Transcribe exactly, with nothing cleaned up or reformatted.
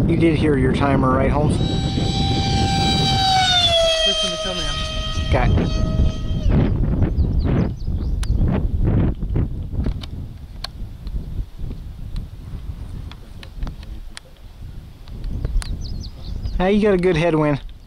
You did hear your timer, right, Holmes? Listen to come in. Okay. Hey, you got a good headwind.